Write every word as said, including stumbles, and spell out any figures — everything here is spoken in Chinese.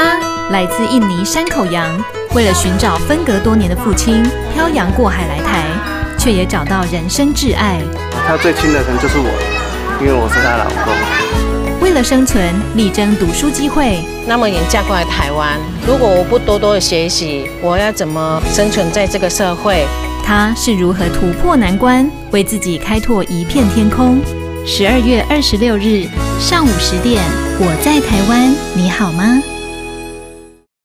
他来自印尼山口洋，为了寻找分隔多年的父亲，漂洋过海来台，却也找到人生挚爱。 他最亲的可能就是我，因为我是他老公。 为了生存，力争读书机会。 那么也嫁过来台湾，如果我不多多的学习，我要怎么生存在这个社会？ 他是如何突破难关，为自己开拓一片天空？十二月二十六日上午十点，我在台湾，你好吗？